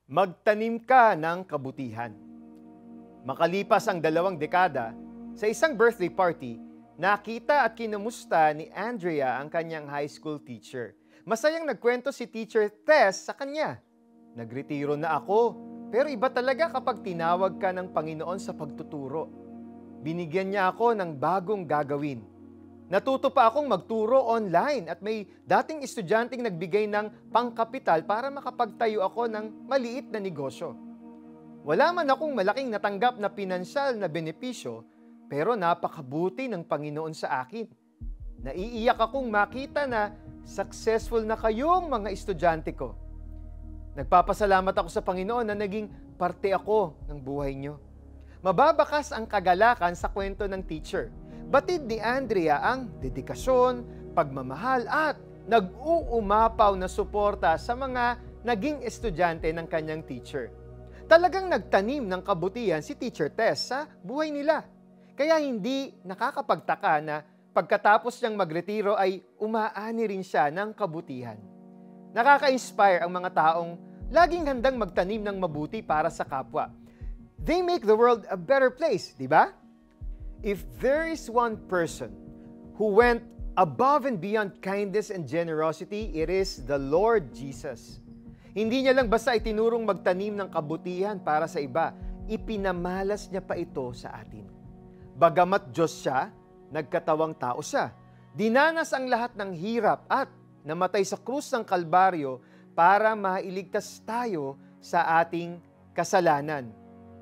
Magtanim ka ng kabutihan. Makalipas ang 2 dekada, sa isang birthday party, nakita at kinamusta ni Andrea ang kanyang high school teacher. Masayang nagkwento si Teacher Tess sa kanya. Nagretiro na ako, pero iba talaga kapag tinawag ka ng Panginoon sa pagtuturo. Binigyan niya ako ng bagong gagawin. Natuto pa akong magturo online at may dating estudyanteng nagbigay ng pangkapital para makapagtayo ako ng maliit na negosyo. Wala man akong malaking natanggap na pinansyal na benepisyo, pero napakabuti ng Panginoon sa akin. Naiiyak akong makita na successful na kayong mga estudyante ko. Nagpapasalamat ako sa Panginoon na naging parte ako ng buhay niyo. Mababakas ang kagalakan sa kwento ng teacher. Batid ni Andrea ang dedikasyon, pagmamahal at nag-uumapaw na suporta sa mga naging estudyante ng kanyang teacher. Talagang nagtanim ng kabutihan si Teacher Tess sa buhay nila. Kaya hindi nakakapagtaka na pagkatapos niyang magretiro ay umaani rin siya ng kabutihan. Nakaka-inspire ang mga taong laging handang magtanim ng mabuti para sa kapwa. They make the world a better place, di ba? If there is one person who went above and beyond kindness and generosity, it is the Lord Jesus. Hindi niya lang basta itinurong magtanim ng kabutihan para sa iba, ipinamalas niya pa ito sa atin. Bagamat Diyos siya, nagkatawang tao siya. Dinanas ang lahat ng hirap at namatay sa krus ng Kalbaryo para mailigtas tayo sa ating kasalanan.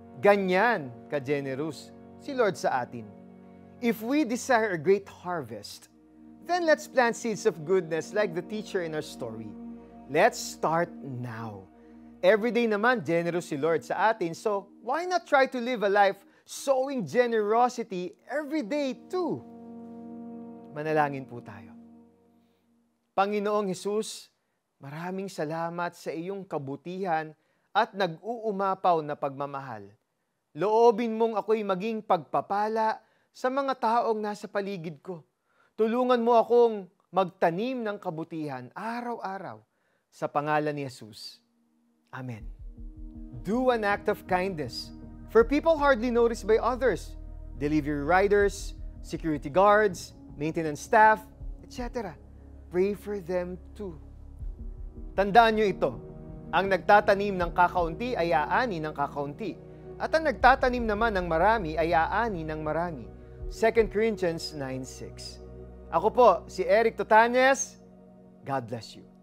Ganyan ka-generous si Lord sa atin. If we desire a great harvest, then let's plant seeds of goodness like the teacher in our story. Let's start now. Every day naman, generous si Lord sa atin, so why not try to live a life sowing generosity every day too? Manalangin po tayo. Panginoong Hesus, maraming salamat sa iyong kabutihan at nag-uumapaw na pagmamahal. Loobin mong ako'y maging pagpapala sa mga taong nasa paligid ko. Tulungan mo akong magtanim ng kabutihan araw-araw sa pangalan ni Jesus. Amen. Do an act of kindness for people hardly noticed by others, delivery riders, security guards, maintenance staff, etc. Pray for them too. Tandaan nyo ito, ang nagtatanim ng kakaunti ay aani ng kakaunti. At ang nagtatanim naman ng marami ay aani ng marami. 2 Corinthians 9:6. Ako po, si Eric Totanes. God bless you.